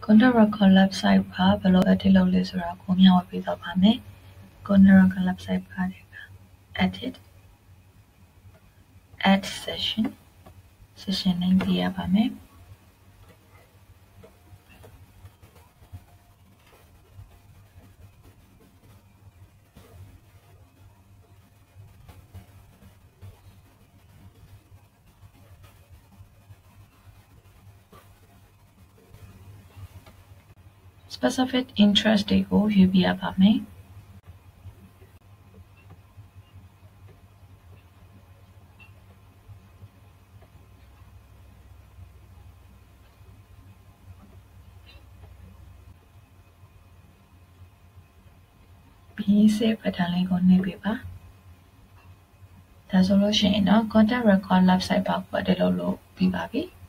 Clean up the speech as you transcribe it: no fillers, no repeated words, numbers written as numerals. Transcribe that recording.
Content record website ကဘယ်လို edit လုပ်လဲဆိုတာကိုမျှဝေပေးသွားပါမယ်။ Content record website က edit add session name ပေးရပါမယ်။ Specific interest တွေကိုရွေးပြရပါမယ်။ Save button လေးကိုနှိပ်ပေးပါ။ဒါဆိုလို့ရှိရင်တော့ content record website ပါကို edit လုပ်လို့ပြီးပါပြီ။